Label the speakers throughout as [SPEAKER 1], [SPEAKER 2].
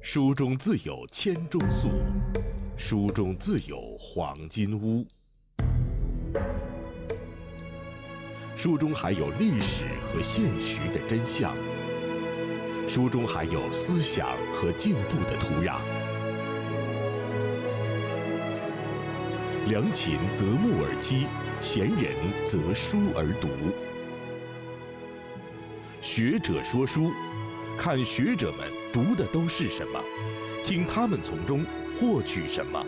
[SPEAKER 1] 书中自有千钟粟，书中自有黄金屋。书中还有历史和现实的真相，书中还有思想和进步的土壤。良禽择木而栖，闲人择书而读。学者说书，看学者们读的都是什么，听他们从中获取什么。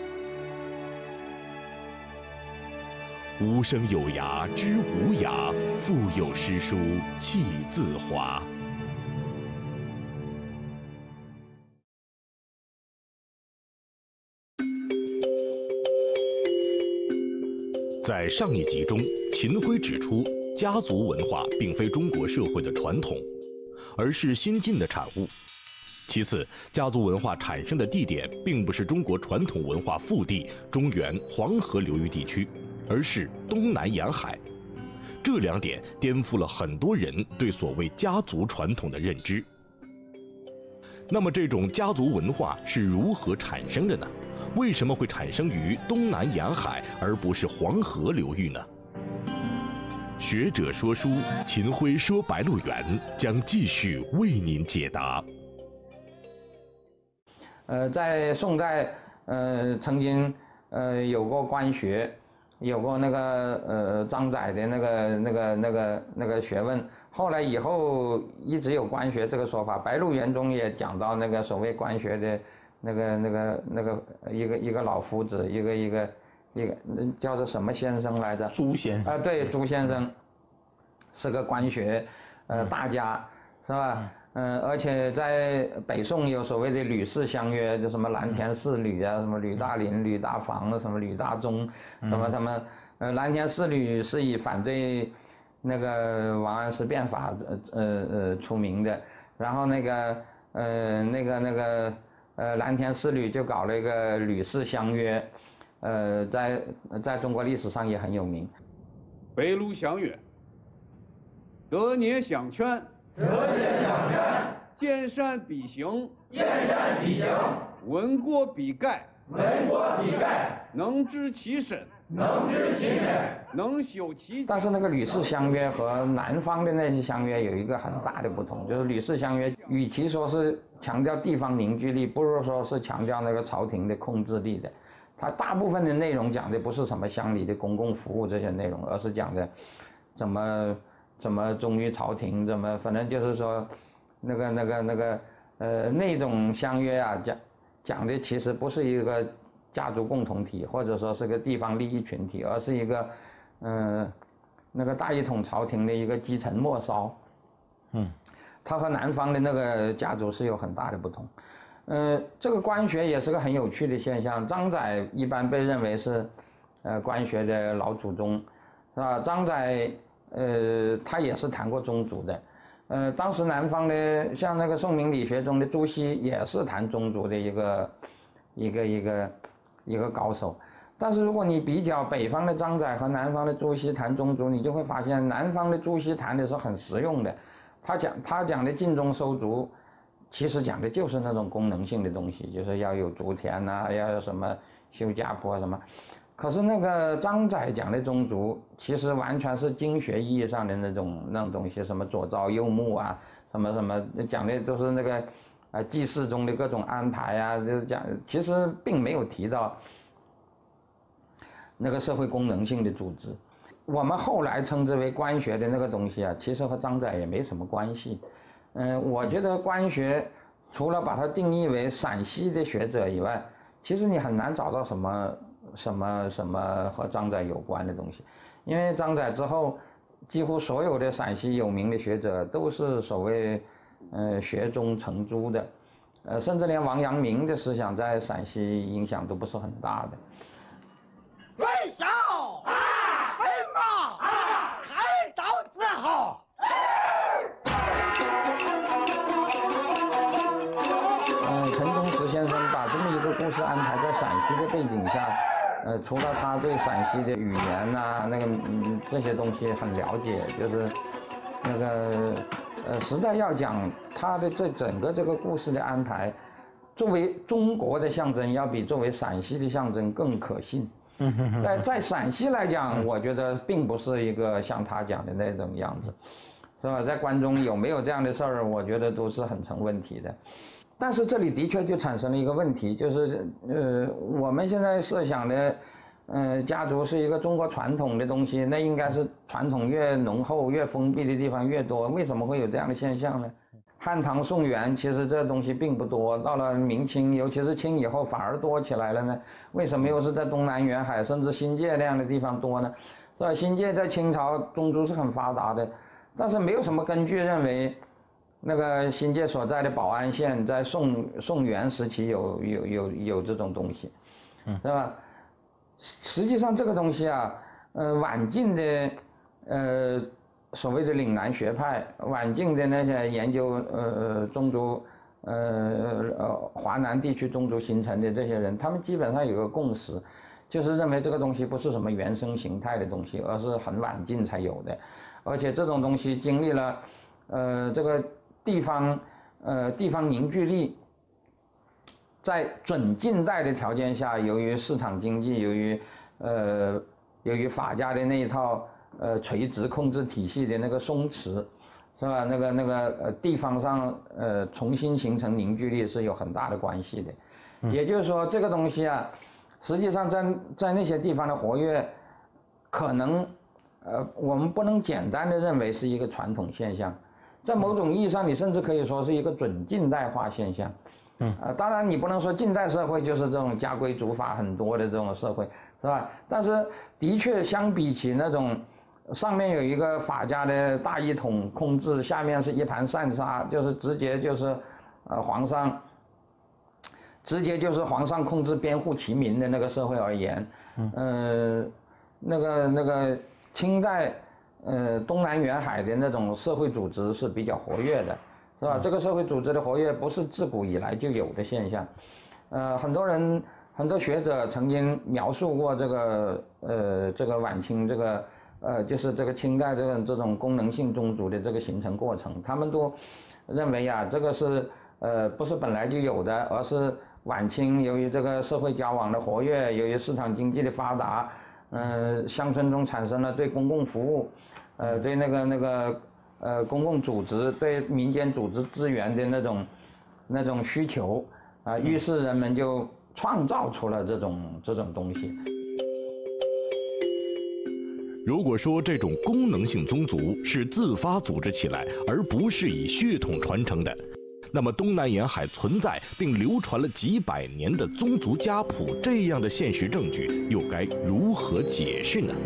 [SPEAKER 1] 无声有涯知无涯，腹有诗书气自华。在上一集中，秦晖指出，家族文化并非中国社会的传统，而是新晋的产物。其次，家族文化产生的地点并不是中国传统文化腹地中原黄河流域地区，而是东南沿海。这两点颠覆了很多人对所谓家族传统的认知。那么，这种家族文化是如何产生的呢？为什么会产生于东南沿海，而不是黄河流域呢？学者说书，秦晖说白鹿原将继续为您解答。
[SPEAKER 2] 在宋代，曾经有过官学，有过那个张载的那个学问。后来以后一直有官学这个说法，《白鹿原》中也讲到那个所谓官学的一个老夫子，一个叫做什么先生来着？
[SPEAKER 3] 朱先生
[SPEAKER 2] 对，朱先生是个官学大家，是吧？而且在北宋有所谓的吕氏相约，就什么蓝田四吕啊，什么吕大林、吕大房，什么吕大忠，什么他们蓝田四吕是以反对那个王安石变法出名的，然后蓝田四吕就搞了一个吕氏相约，在中国历史上也很有名。
[SPEAKER 4] 北陆相约，德年相劝，兼善必行，闻过必改，能知其身，能修其己。
[SPEAKER 2] 但是那个吕氏相约和南方的那些相约有一个很大的不同，就是吕氏相约与其说是强调地方凝聚力，不如说是强调那个朝廷的控制力的。它大部分的内容讲的不是什么乡里的公共服务这些内容，而是讲的怎么忠于朝廷，反正就是说那种相约啊，讲的其实不是一个家族共同体，或者说是个地方利益群体，而是一个那个大一统朝廷的一个基层末梢。它和南方的那个家族是有很大的不同。这个官学也是个很有趣的现象。张载一般被认为是官学的老祖宗，是吧？张载他也是谈过宗族的。当时南方的像那个宋明理学中的朱熹也是谈宗族的一个高手。但是如果你比较北方的张载和南方的朱熹谈宗族，你就会发现南方的朱熹谈的是很实用的。他讲的尽忠收族，其实讲的就是那种功能性的东西，就是要有竹田啊，要有什么修家坡什么。可是那个张载讲的宗族，其实完全是经学意义上的那种东西，什么左昭右穆啊，什么讲的都是那个祭祀中的各种安排啊，就讲其实并没有提到那个社会功能性的组织。我们后来称之为官学的那个东西啊，其实和张载也没什么关系。我觉得官学除了把它定义为陕西的学者以外，其实你很难找到什么和张载有关的东西。因为张载之后，几乎所有的陕西有名的学者都是所谓学中成朱的，甚至连王阳明的思想在陕西影响都不是很大的。
[SPEAKER 5] 最小飞马开刀之后，
[SPEAKER 2] 陈忠实先生把这么一个故事安排在陕西的背景下，除了他对陕西的语言啊这些东西很了解，就是实在要讲他的这整个这个故事的安排， 作为中国的象征，要比作为陕西的象征更可信。在陕西来讲，我觉得并不是一个像他讲的那种样子，是吧？在关中有没有这样的事儿，我觉得都是很成问题的。但是这里的确就产生了一个问题，就是我们现在设想的，家族是一个中国传统的东西，那应该是传统越浓厚、越封闭的地方越多，为什么会有这样的现象呢？汉唐宋元其实这东西并不多，到了明清，尤其是清以后反而多起来了呢？为什么又是在东南沿海甚至新界那样的地方多呢？是吧？新界在清朝宗族是很发达的，但是没有什么根据认为那个新界所在的宝安县在宋元时期有这种东西，是吧？实际上这个东西啊，晚晋的所谓的岭南学派，晚晋的那些研究宗族华南地区宗族形成的这些人，他们基本上有个共识，就是认为这个东西不是什么原生形态的东西，而是很晚近才有的，而且这种东西经历了这个地方凝聚力，在准近代的条件下，由于市场经济，由于法家的那一套垂直控制体系的那个松弛，是吧？那个地方上重新形成凝聚力是有很大的关系的。也就是说，这个东西啊，实际上在那些地方的活跃，可能我们不能简单的认为是一个传统现象，在某种意义上，你甚至可以说是一个准近代化现象。当然你不能说近代社会就是这种家规主法很多的这种社会，是吧？但是的确相比起那种上面有一个法家的大一统控制，下面是一盘散沙，就是直接就是皇上控制编户齐民的那个社会而言，那个清代东南沿海的那种社会组织是比较活跃的，是吧？这个社会组织的活跃不是自古以来就有的现象，很多学者曾经描述过这个晚清就是这个清代这种功能性宗族的这个形成过程，他们都认为啊，这个是不是本来就有的，而是晚清由于这个社会交往的活跃，由于市场经济的发达，乡村中产生了对公共服务，对那个公共组织、对民间组织资源的那种需求啊，于是人们就创造出了这种东西。
[SPEAKER 1] 如果说这种功能性宗族是自发组织起来，而不是以血统传承的，那么东南沿海存在并流传了几百年的宗族家谱这样的现实证据，又该如何解释呢？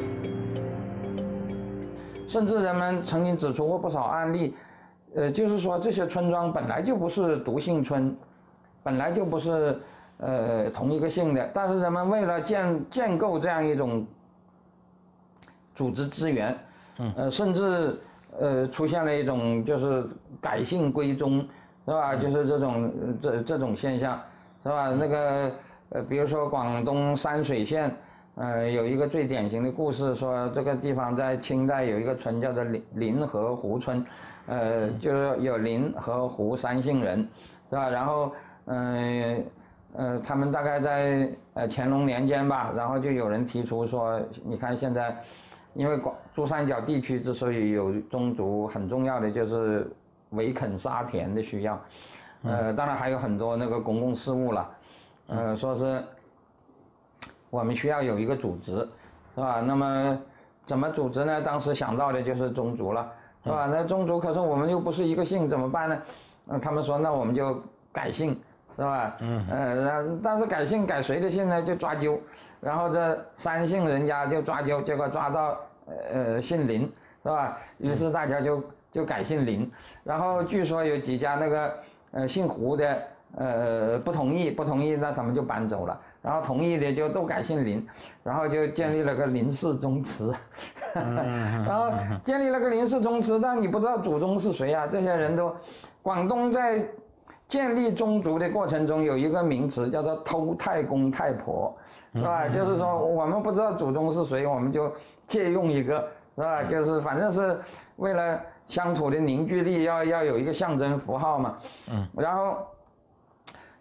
[SPEAKER 2] 甚至人们曾经指出过不少案例，就是说这些村庄本来就不是独姓村，本来就不是同一个姓的，但是人们为了建构这样一种组织资源，甚至出现了一种就是改姓归宗，是吧？就是这种现象，是吧？那个比如说广东山水县，有一个最典型的故事，说这个地方在清代有一个村叫做临河湖村，就是有临和湖三姓人，是吧？然后他们大概在乾隆年间吧，然后就有人提出说，你看现在。因为珠三角地区之所以有宗族，很重要的就是围垦沙田的需要，当然还有很多那个公共事务了，说是我们需要有一个组织，是吧？那么怎么组织呢？当时想到的就是宗族了，是吧？那宗族可是我们又不是一个姓，怎么办呢？他们说那我们就改姓，是吧？但是改姓改谁的姓呢？就抓阄。然后这三姓人家就抓阄，结果抓到姓林，是吧？于是大家就改姓林。然后据说有几家那个姓胡的不同意，那他们就搬走了。然后同意的就都改姓林，然后就建立了个林氏宗祠。然后建立了个林氏宗祠，但你不知道祖宗是谁啊？这些人都，广东在建立宗族的过程中有一个名词叫做偷太公太婆，是吧？就是说我们不知道祖宗是谁，我们就借用一个，是吧？就是反正是为了乡土的凝聚力，要有一个象征符号嘛。然后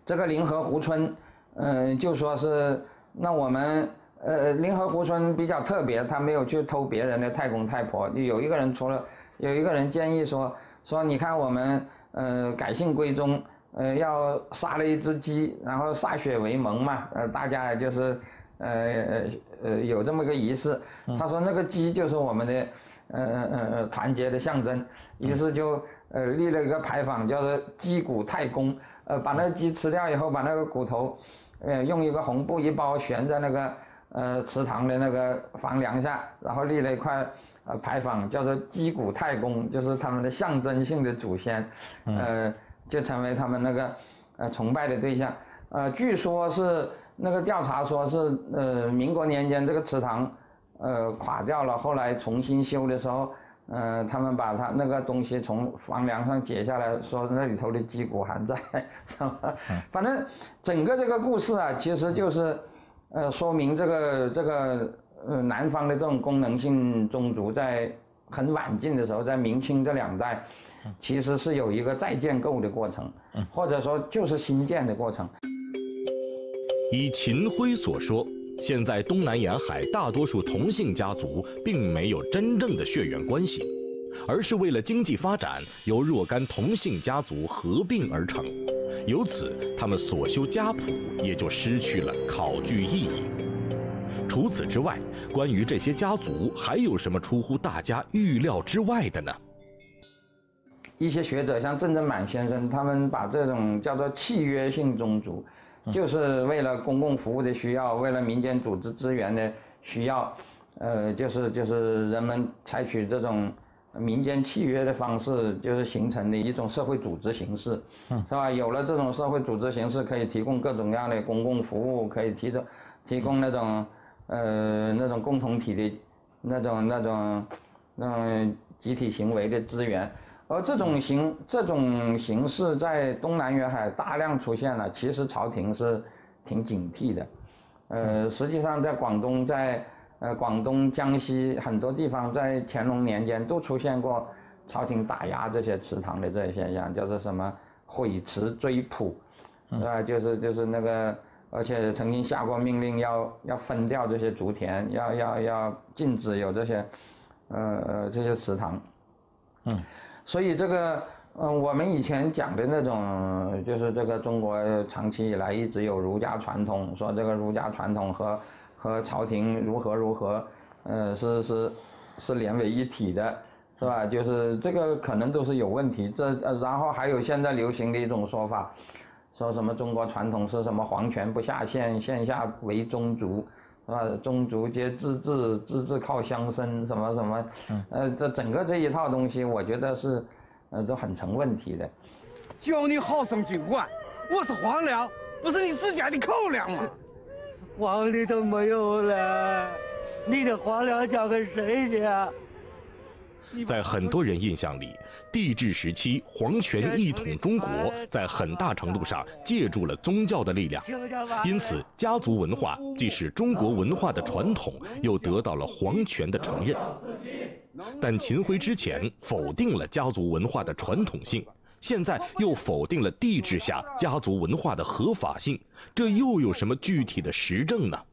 [SPEAKER 2] 这个临河湖村，就说是那我们临河湖村比较特别，他没有去偷别人的太公太婆。有一个人建议说你看我们改姓归宗，要杀了一只鸡，然后歃血为盟嘛，大家就是有这么个仪式。他说那个鸡就是我们的团结的象征，于是就立了一个牌坊，叫做鸡骨太公。把那个鸡吃掉以后，把那个骨头用一个红布一包，悬在那个祠堂的那个房梁下，然后立了一块牌坊，叫做鸡骨太公，就是他们的象征性的祖先，就成为他们那个崇拜的对象。据说是那个调查说是民国年间这个祠堂垮掉了，后来重新修的时候，他们把他那个东西从房梁上解下来，说那里头的鸡骨还在，是吧？反正整个这个故事啊，其实就是说明这个南方的这种功能性宗族在很晚近的时候，在明清这2代，其实是有一个再建构的过程，或者说就是新建的过程。
[SPEAKER 1] 以秦晖所说，现在东南沿海大多数同姓家族并没有真正的血缘关系，而是为了经济发展由若干同姓家族合并而成，由此他们所修家谱也就失去了考据意义。除此之外，关于这些家族还有什么出乎大家预料之外的呢？
[SPEAKER 2] 一些学者像郑振满先生，他们把这种叫做契约性宗族，就是为了公共服务的需要，为了民间组织资源的需要，就是人们采取这种民间契约的方式，就是形成的一种社会组织形式，是吧？有了这种社会组织形式，可以提供各种各样的公共服务，可以提供那种共同体的那种集体行为的资源。而这种形式在东南沿海大量出现了，其实朝廷是挺警惕的。实际上在广东、江西很多地方，在乾隆年间都出现过朝廷打压这些祠堂的这些现象，叫做什么毁祠追捕，就是那个，而且曾经下过命令要分掉这些族田，要禁止有这些这些祠堂。所以这个我们以前讲的那种，就是这个中国长期以来一直有儒家传统，说这个儒家传统和朝廷如何，是连为一体的，是吧？就是这个可能都是有问题。然后还有现在流行的一种说法，说什么中国传统是什么皇权不下县，县下为宗族，是吧？宗族皆自治，自治靠乡绅，什么，这整个这一套东西，我觉得是，都很成问题的。
[SPEAKER 4] 叫你好生警官，我是皇粮，不是你自家的口粮吗？
[SPEAKER 5] 皇里都没有了，你的皇粮交给谁去啊？
[SPEAKER 1] 在很多人印象里，帝制时期皇权一统中国，在很大程度上借助了宗教的力量，因此家族文化既是中国文化的传统，又得到了皇权的承认。但秦晖之前否定了家族文化的传统性，现在又否定了帝制下家族文化的合法性，这又有什么具体的实证呢？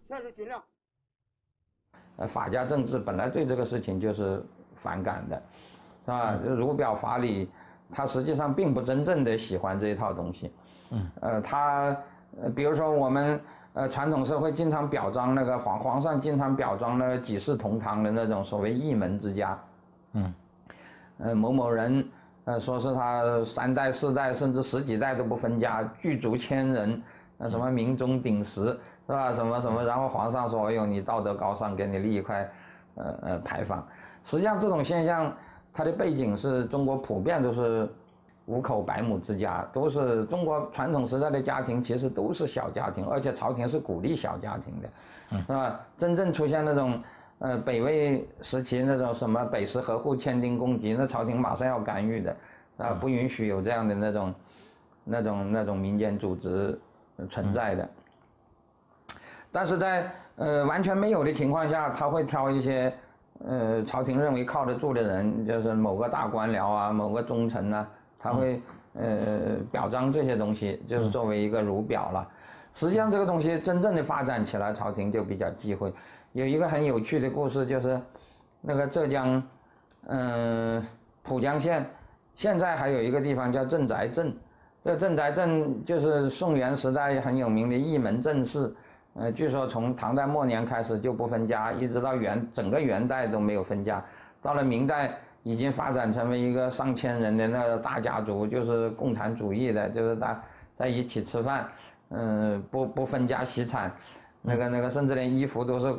[SPEAKER 2] 法家政治本来对这个事情就是反感的，是吧？儒表法理，他实际上并不真正的喜欢这一套东西。比如说我们传统社会经常表彰那个皇上经常表彰那个几世同堂的那种所谓一门之家。某某人说是他3代4代甚至10几代都不分家，巨族1000人，什么民中鼎食，是吧？什么，然后皇上说：“哎呦，你道德高尚，给你立一块牌坊。”实际上这种现象，它的背景是中国普遍都是5口100亩之家，都是中国传统时代的家庭，其实都是小家庭，而且朝廷是鼓励小家庭的，是吧？真正出现那种北魏时期那种什么北食合户、千丁公籍，那朝廷马上要干预的，不允许有这样的那种民间组织存在的。但是在完全没有的情况下，他会挑一些朝廷认为靠得住的人，就是某个大官僚啊，某个忠臣啊，他会表彰这些东西，就是作为一个儒表了。实际上这个东西真正的发展起来，朝廷就比较忌讳。有一个很有趣的故事，就是那个浙江，浦江县，现在还有一个地方叫镇宅镇。这镇宅镇就是宋元时代很有名的一门镇氏，据说从唐代末年开始就不分家，一直到整个元代都没有分家。到了明代已经发展成为一个上千人的那个大家族，就是共产主义的，就是大在一起吃饭，不分家惜产，那个甚至连衣服都是，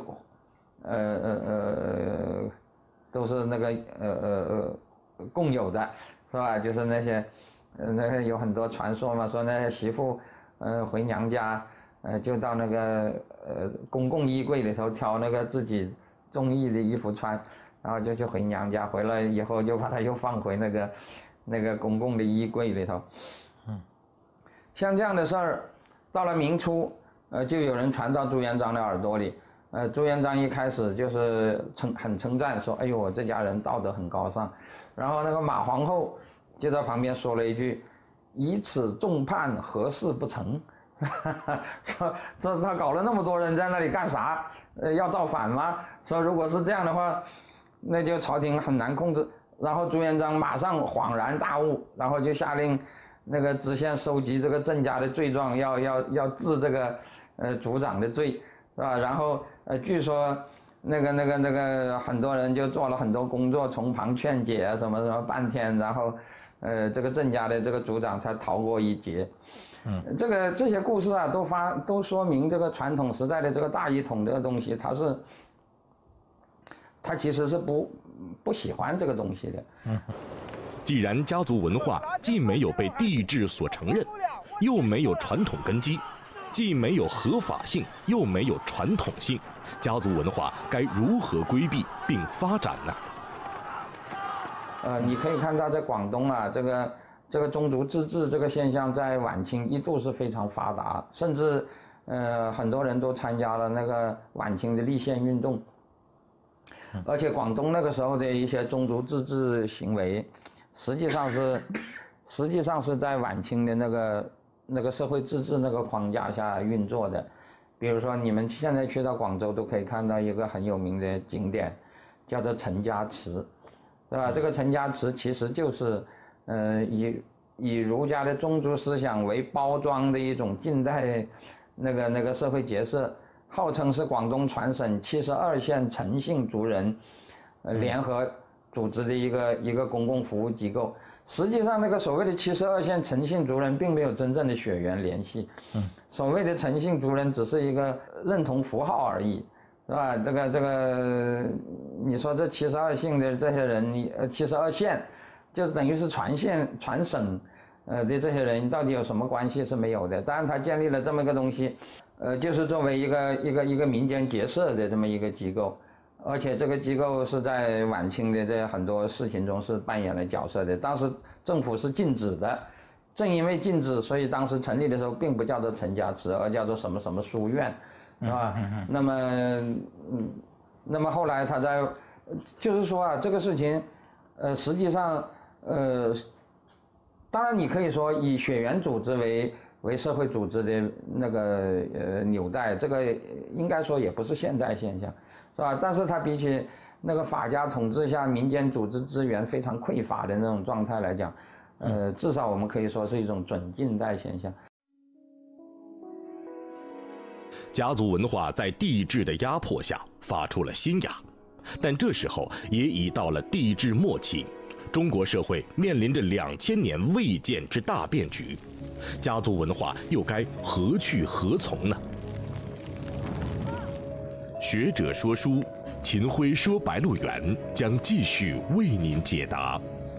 [SPEAKER 2] 都是那个共有的，是吧？就是那些，那个有很多传说嘛，说那些媳妇，回娘家，就到那个公共衣柜里头挑那个自己中意的衣服穿。然后就去回娘家，回来以后就把它又放回那个公共的衣柜里头。像这样的事儿，到了明初，就有人传到朱元璋的耳朵里。朱元璋一开始就是很称赞，说：“哎呦，我这家人道德很高尚。”然后那个马皇后就在旁边说了一句：“以此众叛，何事不成？”说他搞了那么多人在那里干啥？要造反吗？说如果是这样的话，那就朝廷很难控制。然后朱元璋马上恍然大悟，然后就下令那个知县收集这个郑家的罪状，要治这个族长的罪，是吧？然后据说那个很多人就做了很多工作，从旁劝解啊什么半天，然后这个郑家的这个族长才逃过一劫。这些故事啊，都说明这个传统时代的这个大一统这个东西，他其实是不喜欢这个东西的。
[SPEAKER 1] 既然家族文化既没有被帝制所承认，又没有传统根基，既没有合法性，又没有传统性，家族文化该如何规避并发展呢？
[SPEAKER 2] 你可以看到在广东啊，这个宗族自治这个现象在晚清一度是非常发达，甚至很多人都参加了那个晚清的立宪运动。而且广东那个时候的一些宗族自治行为，实际上是在晚清的那个社会自治那个框架下运作的。比如说你们现在去到广州都可以看到一个很有名的景点，叫做陈家祠，对吧？这个陈家祠其实就是以儒家的宗族思想为包装的一种近代那个社会结社。号称是广东全省72县陈姓族人联合组织的一个公共服务机构。实际上那个所谓的72县陈姓族人并没有真正的血缘联系，所谓的陈姓族人只是一个认同符号而已，是吧？这个你说这72姓的这些人，72县就是等于是全县全省的这些人到底有什么关系是没有的。当然他建立了这么一个东西，就是作为一个民间结社的这么一个机构，而且这个机构是在晚清的这很多事情中是扮演了角色的。当时政府是禁止的，正因为禁止，所以当时成立的时候并不叫做陈家祠，而叫做什么什么书院，是吧？那么后来他就是说啊，这个事情，实际上当然你可以说以血缘组织为社会组织的那个纽带，这个应该说也不是现代现象，是吧？但是它比起那个法家统治下民间组织资源非常匮乏的那种状态来讲，至少我们可以说是一种准近代现象。
[SPEAKER 1] 家族文化在帝制的压迫下发出了新芽，但这时候也已到了帝制末期。中国社会面临着2000年未见之大变局，家族文化又该何去何从呢？学者说书，秦晖说白鹿原将继续为您解答。